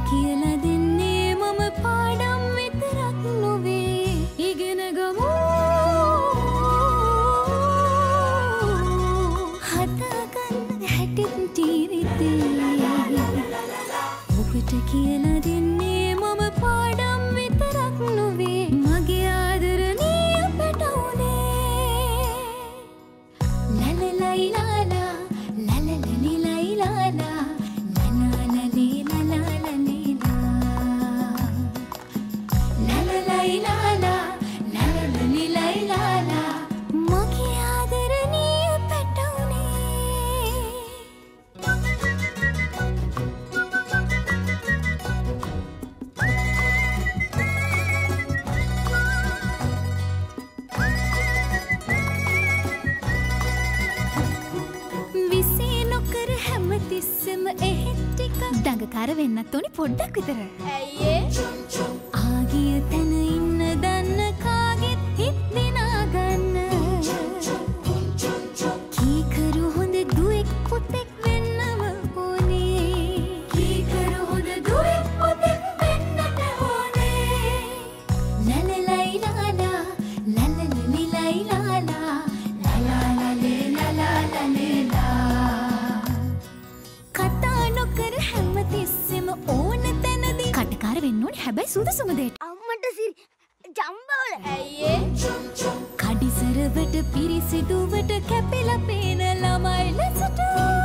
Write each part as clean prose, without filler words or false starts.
කියලා දෙන්නේ මම පාඩම් විතරක් නොවේ ඉගෙන ගමු හදාගන්න හැටිත් ජීවිතේ ඔබට කියලා දෙන්නේ මම පාඩම් විතරක් නොවේ මගේ ආදරණීය පැටවුනේ ලලලයිලාලා ලලලලිලයිලාලා දඟකාර වෙන්නත් ඕනි පොඩ්ඩක් විතර. ඇයි ඒ? ආගිය තැන ඉන්න දන්න කාගෙත් හිත් දිනා ගන්න. කීකරු හොඳ දුවෙක් පුතෙක් වෙන්නම ඕනේ. කීකරු හොඳ දුවෙක් පුතෙක් වෙන්නට ඕනේ. ලලලයිලාලා ලලලලිලයිලාලා ලලාලලේ ලලාලලේලා කතා නොකර හැමතිස්සෙම ඕන තැනදී කටකාර වෙන්න ඕනේ හැබැයි සුදුසුම දෙයට. අම්මට සිරි ජම්බවල. ඇයි ඒ? කඩිසරවට පිරිසිදුවට කැපිලා පේන ළමයි ලෙසට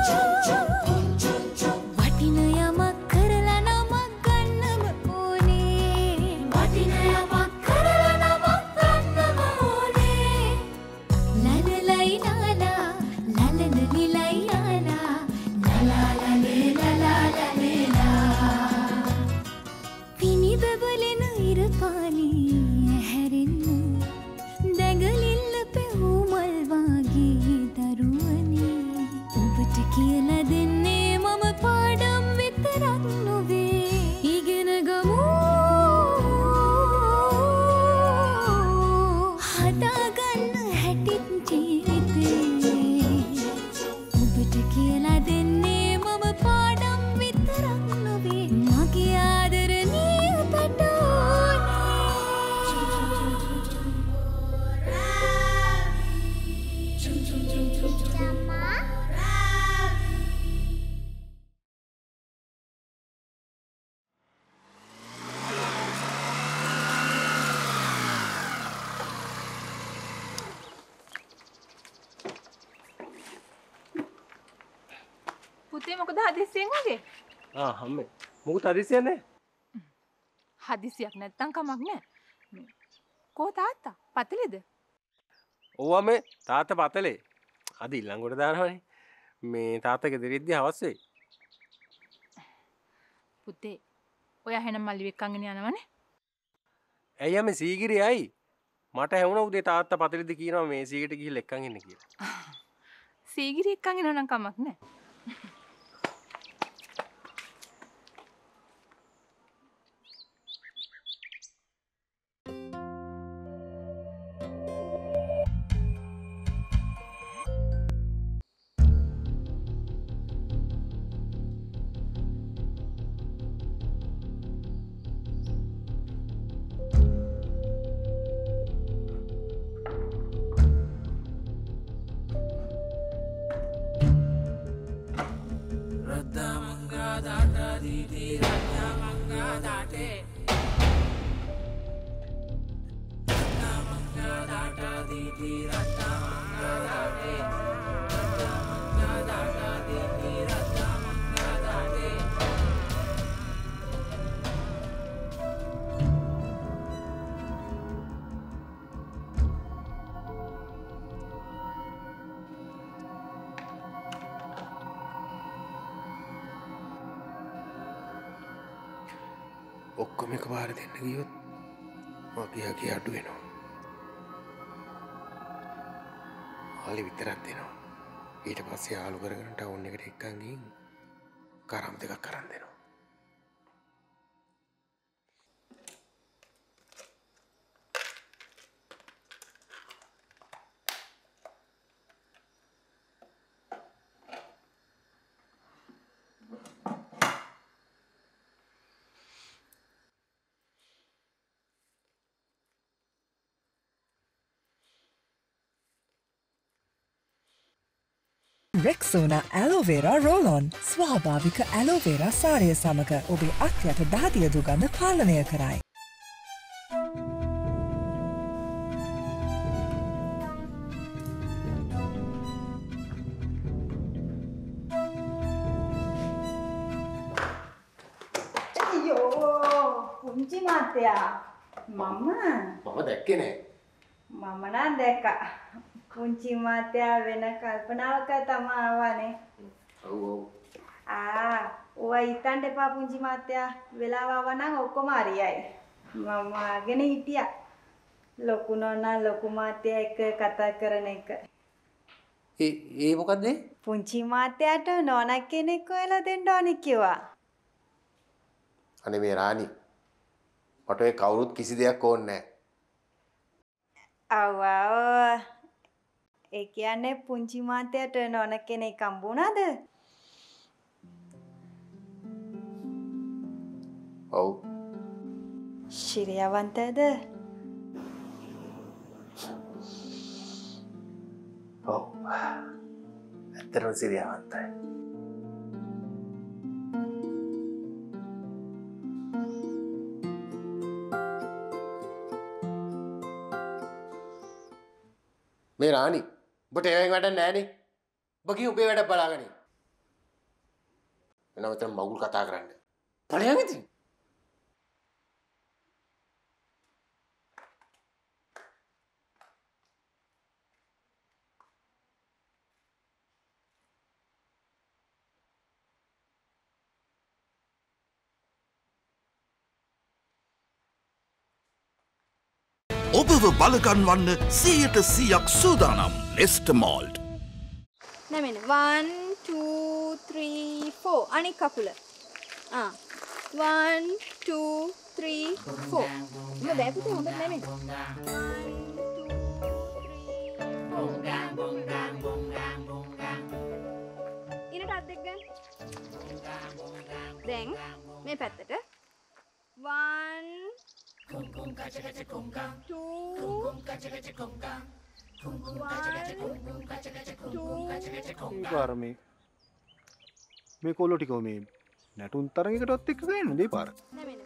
වටින යමක් කරලා නමක් ගන්නම ඕනේ. වටින යමක් කරලා නමක් ගන්නම ඕනේ. ලලලයිලාලා ලලලලිලයිලාලා ලලාලලේ ලලාලලේලා පිනිබබලෙන ඉරපාලී ඇහැරෙන්න දැඟලිල්ල පෙවුමල් වාගේ දරුවනේ ඔබට කියලා දෙන්නේ මම පාඩම් විතරක් නොවේ ඉගෙන ගමු හදාගන්න හැටිත් ජීවිතේ ඔබට කියලා දෙන්නේ මම පාඩම් විතරක් නොවේ මගේ ආදරණීය පුතේ මොකද හදිස්සියෙන් වගේ? හම්මේ. මොකද හදිස්සියක් නැහැ. හදිස්සියක් නැත්තම් කමක් නැහැ. කෝ තාත්තා? පතලෙද? ඕවා මේ තාත්තා පතලේ. අද ඊළඟට දානවනේ. මේ තාත්තගේ දෙරිද්දී හවස් වෙයි. පුතේ ඔයා හැනම් මල්ලි වෙක්කන්ගෙන යනවනේ. ඇයි යන්නේ සීගිරියයි? මට හැවුණා උදේ තාත්තා පතලෙදි කියනවා මේ සීගිරිට ගිහිල්ලා එක්කන් එන්න කියලා. සීගිරි එක්කන් එනවා නම් කමක් නැහැ. ඔක්කොම එකපාර දෙන්න ගියොත් මගේ අගේ අඩු වෙනවා. ආලි විතරක් දෙනවා. ඊට පස්සේ ආලු කරගෙන ටවුන් එකට එක්කන් ගිහින් කරම් දෙකක් කරන් දෙනවා. Rexona Aloe Vera Roll-On ස්වාභාවික Aloe Vera සාරය සමග ඔබේ අත්යට දහදිය දුගඳ පාලනය කරයි. පුංචි මාත්‍යා මම දැක්කේ නෑ. මම නම් දැක්කා. පුංචි මාත්‍යා වෙන කල්පනාවක තමයි ආවනේ. ඔව් ඔව්. ඔය හිතන්න එපා පුංචි මාත්‍යා. වෙලාව ආවා නම් ඔක්කොම හරියයි. මම ආගෙන හිටියා. ලොකු නෝනා ලොකු මාත්‍යා එක්ක කතා කරන එක. ඒ මොකද්ද? පුංචි මාත්‍යාට නෝනා කෙනෙක් හොයලා දෙන්න ඕනේ කිව්වා. අනේ මේ රාණි මට ඔය කවුරුත් කිසි දෙයක් ඕනේ නැහැ. ඒ කියන්නේ පුංචි මාත්‍යාට නෝන කෙනෙක් හම්බුණාද? ඔව්. ශිරියවන්තද? ඔව්. ඇත්තටම ශිරියවන්තයි. මේ රාණි ඔබට ඒවෙන් වැඩක් නෑනේ. ඔබ කී ඔබේ වැඩ බලාගනි. එනවා මෙතන මගුල් කතා කරන්න. බලයන් ඉතින්. ඔබව බලගන්වන්න 100% සූදානම් නෙස්ට් මෝල්ඩ්. නැමෙන්න 1 2 3 4 අනිත් කකුල. 1 2 3 4. මම බෑපුතේ හොඳට නැමෙන්න. ඉනට අත් දෙක ගන්න. දැන් මේ පැත්තට 1 මේ කොල්ලෝ ටික මේ නැටුම් තරඟයකටවත් එක්ක ගන්න දෙයි පාර.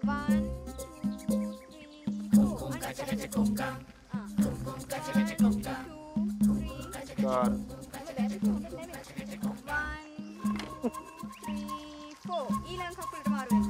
ඊළඟ කකුලට මාරු වෙන්න.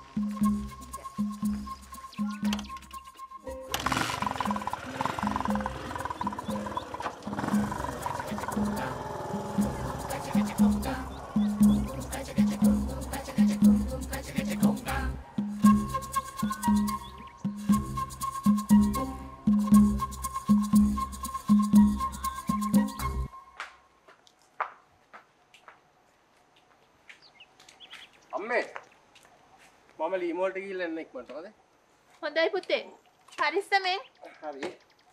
අම්මේ මම ලීමෝල්ට ගිහිල්ලා එන්න ඉක්මනට හොඳයි. හොඳයි පුතේ. පරිස්සමෙන්. හරි.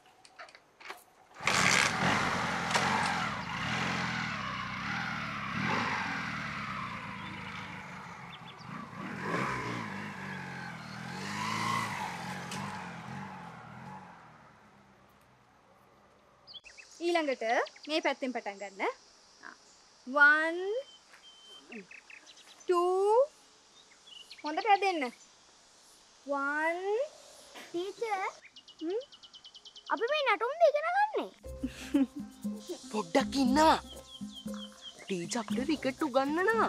ඊළඟට මේ පැත්තෙන් පටන් ගන්න. 1 2 හොඳට හැදෙන්න. 1 ටීචර් අපි මේ නටුම්ද ඉගෙන ගන්නේ? පොඩ්ඩක් ඉන්නවා. ටීචර් අපිට ක්‍රිකට් උගන්වනවා.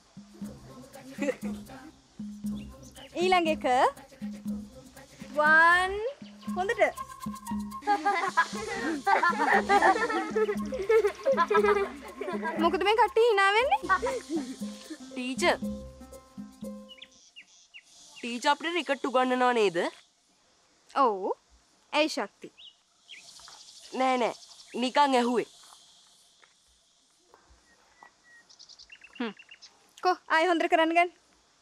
ඊළඟ එක 1 හොඳට මොකද මේ කට්ටිය hina වෙන්නේ? ටීචර් අපිට ක්‍රිකට් උගන්වනවා නේද? ඔව්. ඇයි ශක්ති? නෑ නිකන් ඇහුවේ. කො ආයෙ හොඳට කරන්න ගන්න.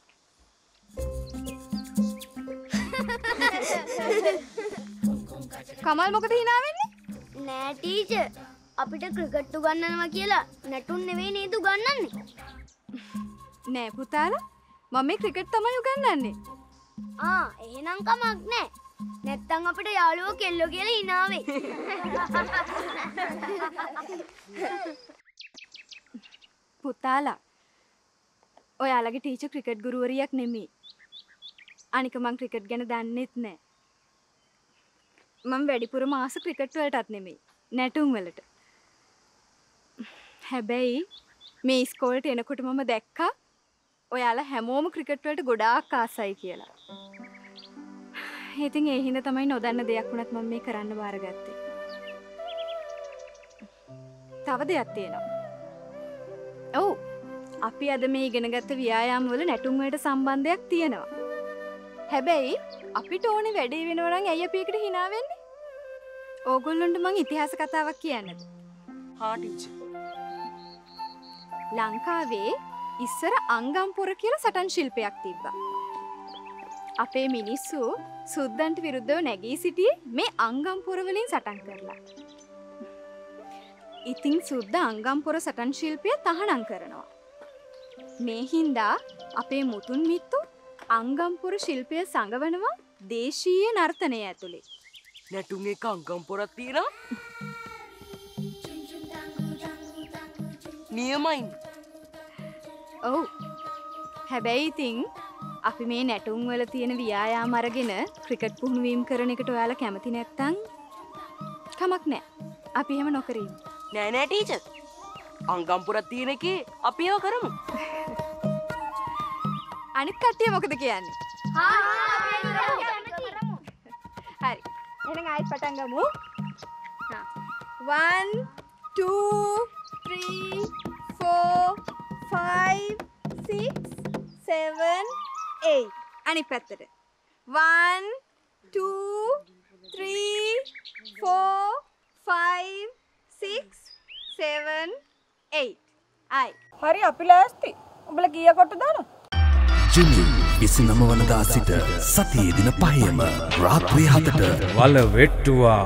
කමල් මොකද hina වෙන්නේ? නෑ ටීචර් අපිට ක්‍රිකට් උගන්වනවා කියලා නැටුම් නෙවෙයි නේද උගන්වන්නේ? නෑ පුතාලා මම මේ ක්‍රිකට් තමයි උගන්වන්නේ. එහෙනම් කමක් නෑ. නැත්තම් අපිට යාළුවෝ කෙල්ලෝ කියලා hina වෙයි. පුතාලා. ඔයාලගේ ටීචර් ක්‍රිකට් ගුරුවරියක් නෙමෙයි. අනික මං ක්‍රිකට් ගැන දන්නෙත් නෑ. මම වැඩිපුරම ආස ක්‍රිකට් වලටත් නෙමෙයි. නැටුම් වලට. හැබැයි මේ ඉස්කෝලේට එනකොට මම දැක්කා ඔයාලා හැමෝම ක්‍රිකට් වලට ගොඩාක් ආසයි කියලා. ඉතින් ඒ හින්දා තමයි නොදන්න දෙයක් වුණත් මම මේ කරන්න බාරගත්තේ. තව දෙයක් තියෙනවා. ඔව්. අපි අද මේ ඉගෙනගත්ත ව්‍යායාම වල නැටුම් වලට සම්බන්ධයක් තියෙනවා. හැබැයි අපිට ඕනේ වැඩේ වෙනවා නම් ඇයි අපි ඒකට hina වෙන්නේ? ඕගොල්ලන්ට මං ඉතිහාස කතාවක් කියන්නද? හා ටීචර්. ලංකාවේ ඉස්සර අංගම්පොර කියලා සටන් ශිල්පයක් තිබ්බා. අපේ මිනිස්සු සුද්දන්ට විරුද්ධව නැගී සිටියේ මේ අංගම්පොර වලින් සටන් කරලා. ඉතින් සුද්ද අංගම්පොර සටන් ශිල්පය තහනම් කරනවා. මේ හින්දා අපේ මුතුන් මිත්තු අංගම්පොර ශිල්පය සංගවනවා දේශීය නර්තනය ඇතුලේ. නැටුම් එක අංගම්පොරක් තියෙනවා. නියමයි. ඔව්. හැබැයි ඉතින් අපි මේ නැටුම් වල තියෙන ව්‍යායාම අරගෙන ක්‍රිකට් පුහුණු වීම කරන එකට ඔයාලා කැමති නැත්තම් කමක් නැහැ. අපි එහෙම නොකරින්. නෑ නෑ ටීචර්. අංගම්පොරක් තියෙන එකේ අපි ඒව කරමු. අනිත් කට්ටිය මොකද කියන්නේ? හරි. එහෙනම් ආයෙත් පටන් ගමු. 1 2 3 4 5 6 7 8 අනිත් පැත්තට 1 2 3 4 5 6 7 8 ආයි හරි අපි ලෑස්ති. උඹලා කීය කොට දානවා? ජුනි 29 වනදා සිට සතියේ දින 5ම රාත්‍රී 7ට වල වෙට්ටුවා.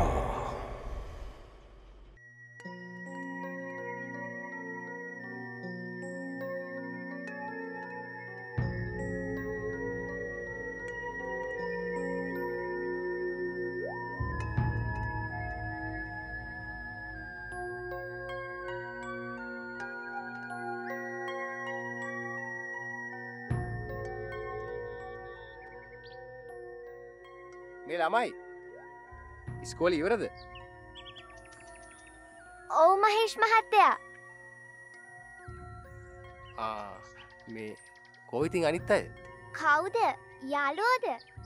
මේ ළමයි ඉස්කෝලේ ඉවරද? ඔව් මහේෂ් මහත්තයා. මේ කොහොම ඉතින් අනිත් අය? කවුද? යාළුවෝද?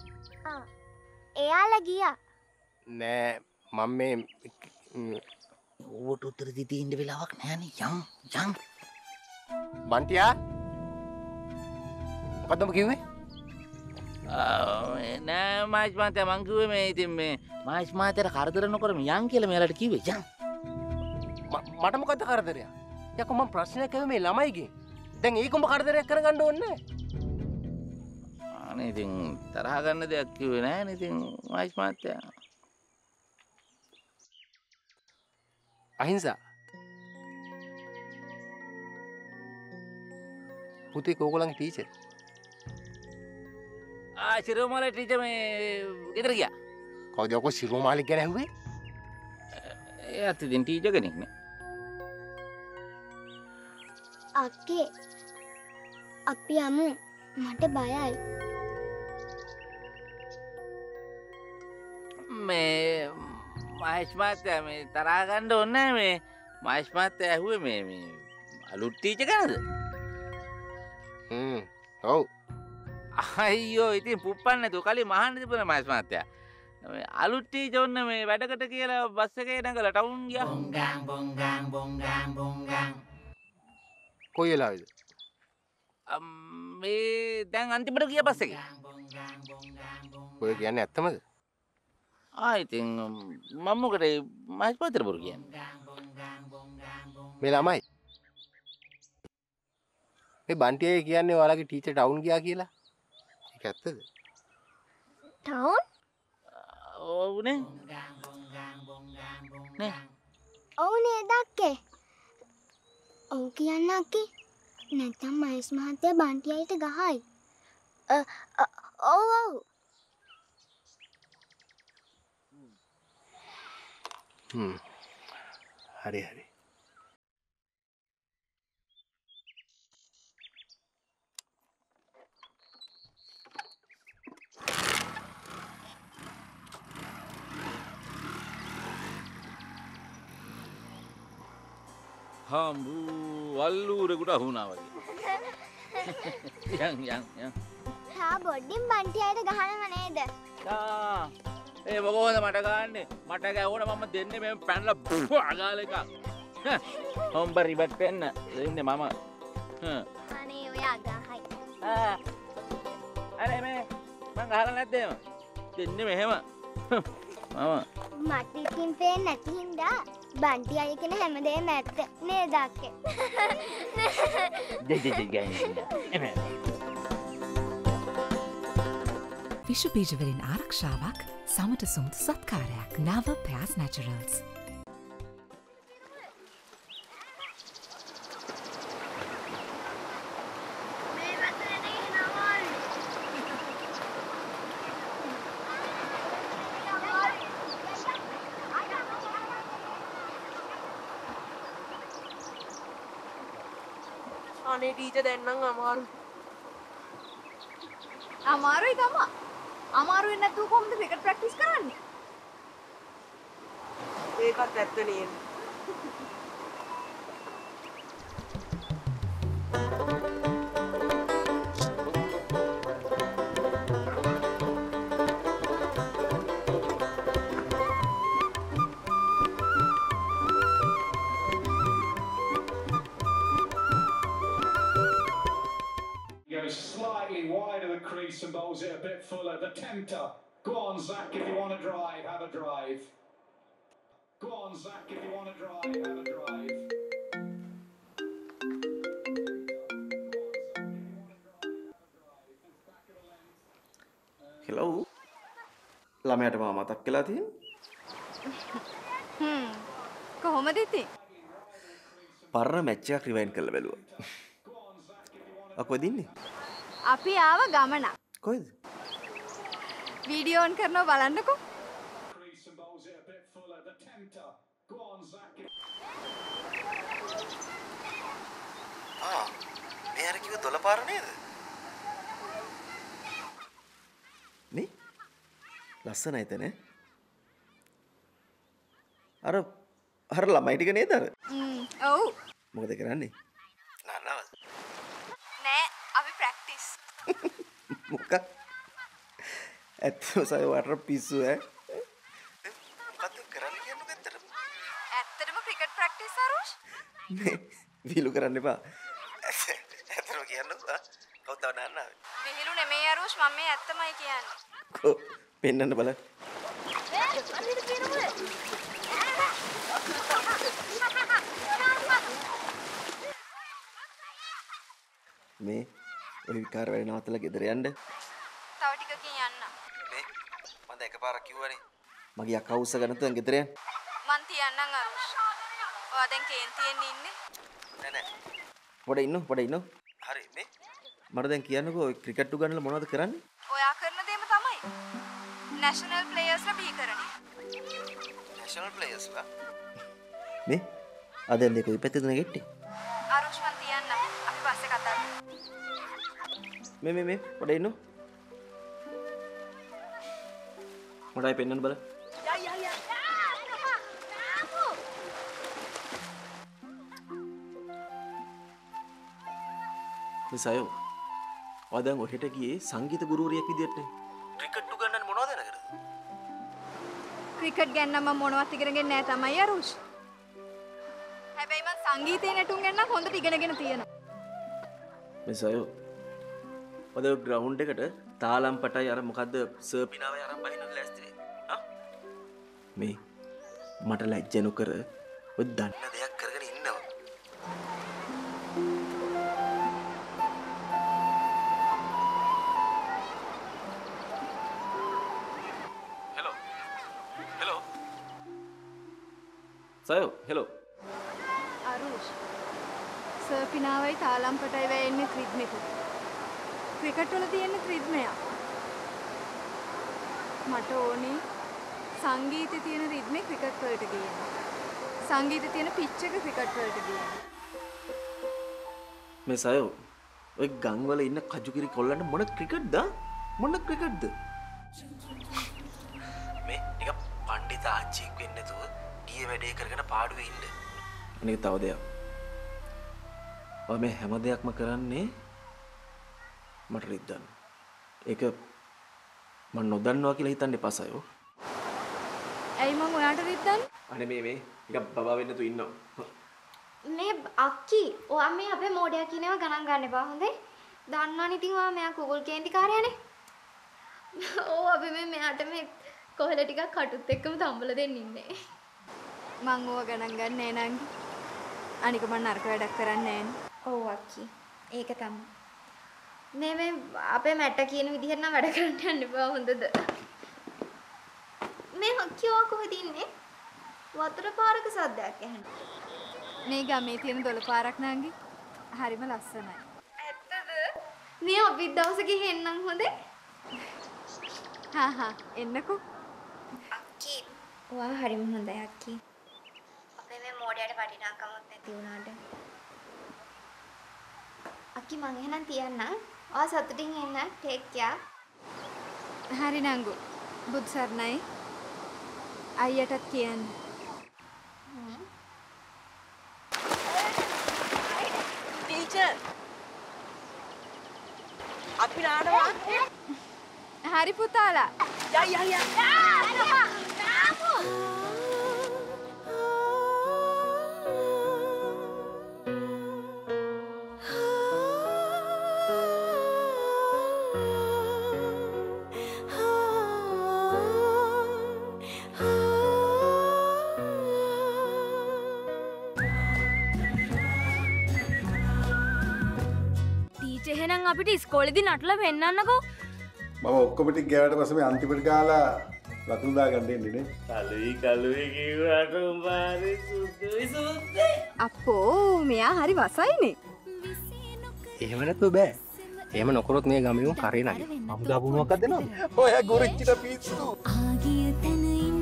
එයාලා ගියා. නෑ මම මේ ඕවට උත්තර දී ඉන්න වෙලාවක් නෑනේ. යම් බන්ටියා මොකද්ද කිව්වේ? නෑ මහේෂ් මහත්තයා මං කිව්වේ මේ ඉතින් මේ මහේෂ් මහත්තයාට කරදර නොකරමු යන් කියලා මෙයාලට කිව්වේ යන්. මට මොකද්ද කරදරයක්? යකෝ මම ප්‍රශ්නයක් ඇහුවේ මේ ළමයිගෙන්. දැන් ඒක උඹ කරදරයක් කරගන්න ඕනේ නෑ. අනේ ඉතින් තරහ ගන්න දෙයක් කිව්වේ නෑනේ ඉතින් මහේෂ් මහත්තයා. අහිංසා. පුතේ කෝගලන්ගේ ටීචර්. ශිරෝමාලේ ටීචර් මේ ගෙදර ගියා. කවුද ඔක ශිරෝමාලේ ගැන ඇහුවේ? එයාත් ඉතින් ටීචර් කෙනෙක් නේ. අක්කේ අපි යමු. මට බයයි. මේ මහේෂ් මහත්තයා මේ තරහ ගන්න ඕනේ නෑ මේ මහේෂ් මහත්තයා ඇහුවේ මේ අලුත් ටීචර් ගැනද? ඔව්. අයියෝ ඉතින් පුප්පන්න නැතුව කලින් මහන්න තිබුණා මහේෂ් මහත්තයා. මේ අලුත් ටීචර් ඔන්න මේ වැඩකට කියලා බස් එකේ නැගලා ටවුන් ගියා. බොංගාන්. කොයි වෙලාවේද? මේ දැන් අන්තිමට ගිය බස් එකේ. ඔය කියන්නේ ඇත්තමද? ඉතින් මම මොකද මහේෂ් මහත්තයාට බොරු කියන්නේ? මේ ළමයි මේ බන්ටියේ කියන්නේ ඔයාලගේ ටීචර් ටවුන් ගියා කියලා. ඒක ඇත්තද? ටවුන්? ඔව් නේ. නේ. ඔව් නේද අක්කේ? ඔව් කියන්න අක්කේ. නැත්නම් මහේෂ් මහත්තයා බන්ටියට ගහයි. ඔව්. හරි. හම්බු වල්ලූරෙකුට අහුණා වගේ. යන්. හා බොඩ්ඩින් බන්ටියට ගහනව නේද? ඒ මොකෝද මට ගහන්නේ? මට ගැහුණ මම දෙන්නේ මේ පැනලා අගාල එකක්. හොම්බ රිබට් පෙන්න දෙන්නේ මම. අනේ ඔය අගහයි. අනේ මේ මං ගහලා නැද්ද එහෙම? දෙන්නේ මෙහෙම. මම මට ඉතින් පේන්නේ නැති හින්දා බන්ටි අය කියන හැමදේම ඇත්ත නේද අක්කේ? විෂු බීජවලින් ආරක්ෂාවක් සමට සුමුදු සත්කාරයක් නව පෑස් නැචරල්ස්. අනේ ටීචර් දැන් නම් අමාරුයි. අමාරුයි තමා. අමාරුයි නැතුව කොහොමද ක්‍රිකට් ප්‍රැක්ටිස් කරන්නේ? ඒකත් ඇත්ත නේද? Slightly wide of the crease and bowls it a bit fuller. The tempter. Go on, Zach, if you want to drive, have a drive. Go on, Zach, if you want to drive, have a drive. Hello. ළමයාට මම මතක් කළා තියෙන්නේ. කොහොමද ඉතින්? පරණ match එකක් rewind කරලා බැලුවා. කොහෙද ඉන්නේ? අපි ආව ගමනක්. කොහෙද? වීඩියෝ ඔන් කරනවා බලන්නකෝ. මේ අර කිව්ව දොළපාර නේද? මේ ලස්සනයි එතන. අර ළමයි ටික නේද අර? ඔව්. මොකද කරන්නේ? නන්නවද? නෑ අපි ප්‍රැක්ටිස්. මොකක්? ඇත්තම සය වටර පිස්සු ඈ. මොකද්ද කරන්නේ කියන්නේ ඇත්තටම? ඇත්තටම ක්‍රිකට් ප්‍රැක්ටිස් අරුෂ්? මේ විහිළු කරන්න එපා. ඇත්තටම කියන්නකෝ. කවුද තව නන්නාවේ? විහිළු නෙමෙයි අරුෂ් මම මේ ඇත්තමයි කියන්නේ. කො පෙන්නන්න බලන්න. මේ ඔය විකාර වැඩ නවත්තලා ගෙදර යන්න. තව ටිකකින් යන්න. මේ මම දැන් එකපාරක් කිව්වනේ. මගේ අක්කා උස්ස ගන්න තුන් ගෙදර යන්න. මං තියන්නම් අරුෂ්. ඔයා දැන් කේන්තියෙන් ඉන්නේ. නෑ. පොඩ ඉන්නු. හරි මේ මට දැන් කියන්නකෝ ඔය ක්‍රිකට් උගන්නලා මොනවද කරන්නේ? ඔයා කරන දේම තමයි. නැෂනල් ප්ලේයර්ස්ලා බී කරන්නේ. නැෂනල් ප්ලේයර්ස්ලා? මේ අද දෙක කොයි පැත්තේද නැගෙන්නේ? අරුෂ් මං තියන්නම්. අපි පස්සේ කතා කරමු. මේ පොඩ ඉන්නු. මොඩයි පෙන්නන්න බල. සයෝ ඔය දැන් ඔහෙට ගියේ සංගීත ගුරුවරියක් විදියට නේ. ක්‍රිකට් උගන්නන්නේ මොනවද නේද? ක්‍රිකට් ගැන නම් මම මොනවත් ඉගෙනගෙන නැහැ තමයි අරුෂ්. හැබැයි මම සංගීතේ නැටුම් ගැන නම් හොඳට ඉගෙනගෙන තියෙනවා. මේ සයෝ ඔය ග්‍රවුන්ඩ් එකට තාලම් පටයි අර මොකද්ද සර්පිනාවේ අරන් බහින්න ලෑස්ති නේ. මේ මට ලැජ්ජ නොකර ඔය දන්න දෙයක් කරගෙන ඉන්නවා. සයෝ හෙලෝ අරුෂ් සර්පිනාවයි තාලම් පටයි වැයෙන්නේ රිද්මෙකුත්. ක්‍රිකට් වල තියෙන රිද්මයක්. මට ඕනේ සංගීතේ තියෙන රිද්මේ ක්‍රිකට් වලට ගේන්න. සංගීතේ තියෙන පිච් එක ක්‍රිකට් වලට ගේන්න. මේ සයෝ ඔය ගම් වල ඉන්න කජුකිරි කොල්ලන්ට මොන ක්‍රිකට්ද? මොන ක්‍රිකට්ද? මේ ටික පණ්ඩිත ආච්චික් වෙන්න නැතුව ගියේ වැඩේ කරගෙන පාඩුවේ ඉන්න. අනික තව දෙයක්. ඔය මේ හැම දෙයක්ම කරන්නේ මට රිද්දන්න. ඒක මම නොදන්නවා කියලා හිතන්න එපා සයෝ. ඇයි මං ඔයාට රිද්දන්නේ? අනේ මේ ටිකක් බබා වෙන්න තු ඉන්නවා. මේ අක්කි ඔයා මේ අපේ මෝඩයා කියන ඒවා ගණන් ගන්න එපා හොඳේ. දන්නවනේ ඉතින් ඔයා මෙයා කුකුල් කේන්තිකාරයානේ. ඕ අපි මෙයාට මේ කොහෙල ටිකක් කටුත් එක්කම තම්බල දෙන්න ඉන්නේ. මං ඕව ගණන් ගන්නේ නෑ නංගි. අනික මං නරක වැඩක් කරන්නේ නෑනේ. ඔව් අක්කි. ඒක තමයි. මේ අපේ මැට්ට කියන විදිහට නම් වැඩ කරන්න යන්න එපා හොඳද? මේ අක්කි ඔයා කොහෙද ඉන්නේ? වතුර පාරක සද්දයක් ඇහෙනවා. මේ ගමේ තියෙන දොළ පාරක් නංගි. හරිම ලස්සනයි. ඇත්තද? මේ අපි දවස ගිහින්නම් හොඳේ? හා එන්නකෝ. අක්කි ඔයා හරිම හොඳයි අක්කි. අපේ මේ මෝඩයට වටිනාකමක් නැති වුණාට. අක්කි මං එහෙනම් තියන්නම්. ඔයා සතුටින් ඉන්න. Take care. හරි නංගු. බුදු සරණයි. අයියටත් කියන්න. ටීචර් අපි නානවා. හරි පුතාලා. එහෙනම් අපිට ඉස්කෝලේදී නටලා පෙන්නන්නකෝ. මම ඔක්කොම ටික ගෑවට පස්සේ මේ අන්තිමට ගාලා ලකුණු දාගන්න එන්නේ නේ. කලුයි කිව්වට උඹාරි සුදුයි. අපෝ මෙයා හරි වසයිනේ. එහෙම නැතුව බෑ. එහෙම නොකරොත් මේ ගමේ උන් කරේ නැහැ. මම ගාපු මොකක්ද දෙනවද? ඔය ගොරිච්චිට පිස්සු. ආගිය තැන